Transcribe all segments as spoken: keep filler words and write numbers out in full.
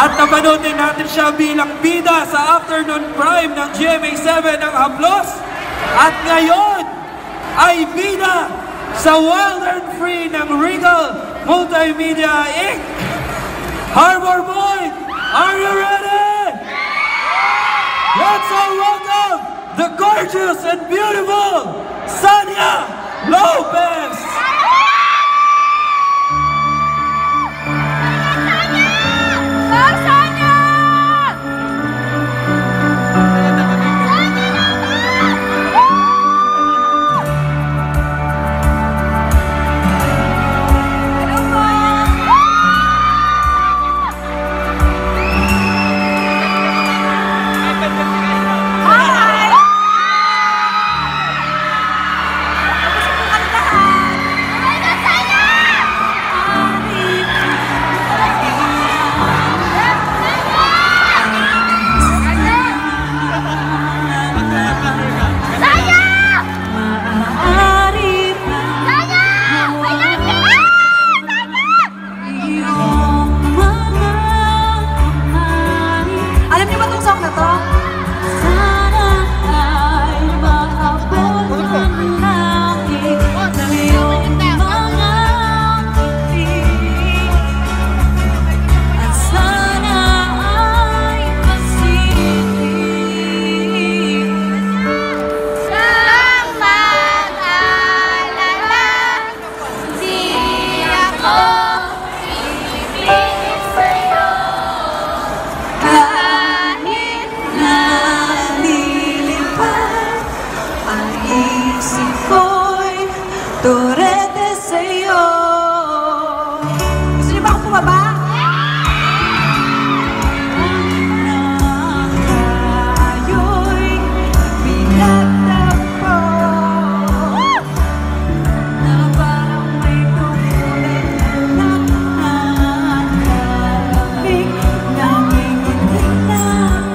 At napanood din natin siya bilang bida sa afternoon prime ng G M A seven ng Haplos. At ngayon ay bida sa Wild and Free ng Regal Multimedia Incorporated. Harbor Boy, are you ready? Let's all welcome the gorgeous and beautiful Sania Lopez! Turete sa'yo. Gusto niyo ba akong bumaba? Tayo'y pinagtagpo na parang may tumulit na nakalamig nanginginig na.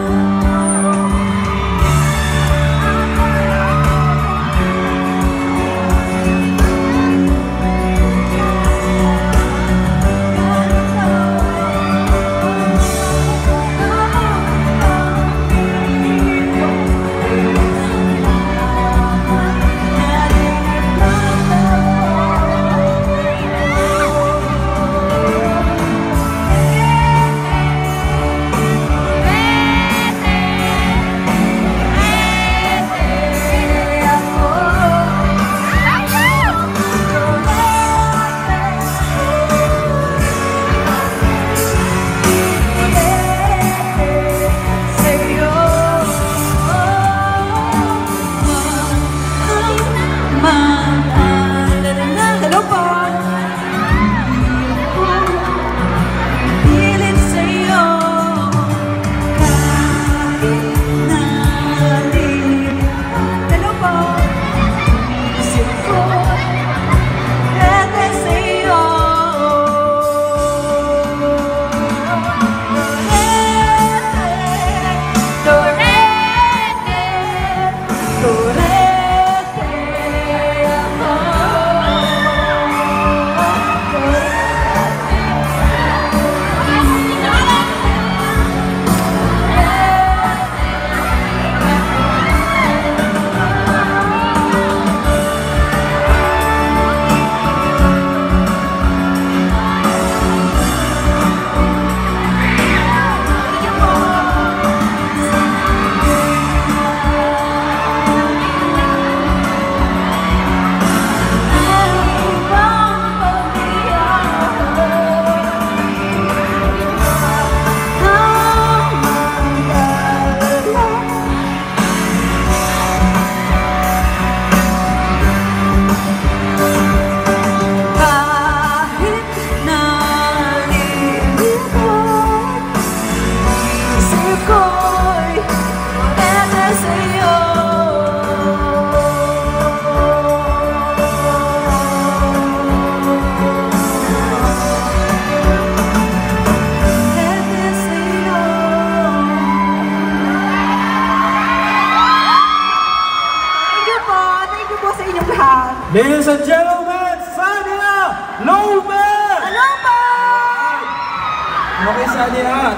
Ladies and gentlemen, Sania Lopez! Hello po! Okay, Sania.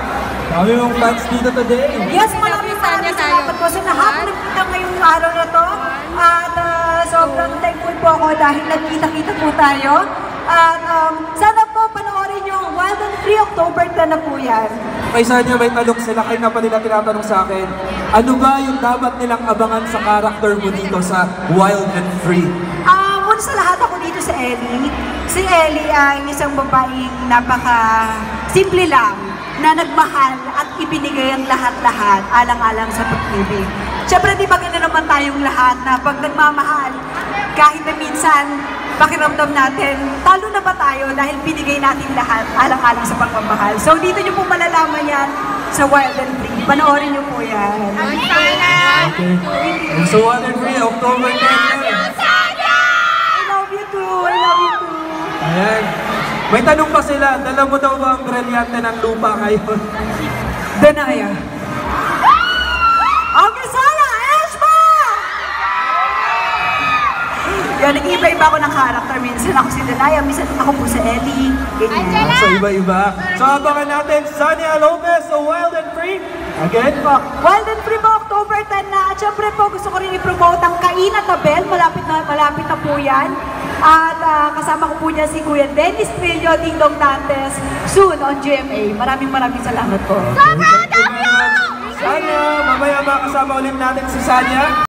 Dami mong fans dito today. Yes, maraming maraming salamat po sa nahaplip na ngayong araw na to. At uh, sobrang thankful po ako dahil nagkita-kita po tayo. At um, sana po panoorin yung Wild and Free October ten na po yan. Kay Sanya, may talong sila. Kayo na pa nila tinatanong sa akin, ano ba yung dapat nilang abangan sa character mo dito sa Wild and Free? Ah, muna sa lahat ako dito sa Ellie. Si Ellie ay isang babaeng napaka simple lang na nagmahal at ibinigay ang lahat-lahat alang-alang sa pag-ibig. Siyempre, di ba gano'n naman tayong lahat na pag nagmamahal, kahit na minsan pakiramdam natin, talo na ba tayo dahil binigay natin lahat alang-alang sa pagmamahal. So dito nyo po malalaman yan sa Wild and Free. Panoorin nyo po yan. Okay. So Wild and Free, October tenth. I love you too! I love you too! Ayan. May tanong pa sila, dala mo daw ba ang brilyante ng lupa ngayon? Danaya. Okay, sana! Esma! Yan, nag-iba-iba ako ng character. Minsan ako si Danaya, minsan ako po si Ellie. Ganyan. So iba-iba. So abangan natin, Sanya Lopez, so Wild and Free. Again? Po, Wild and Free po, October tenth na. At syempre po, gusto ko rin i-promote ang Kaina Tabel. Malapit na, malapit na po yan. At uh, kasama ko po niya si Kuya Dennis Trillo, Ding Dong Dantes, soon on G M A. Maraming maraming salamat po. Thank you very much. Sanya, mamaya makasama ulit natin si Sanya.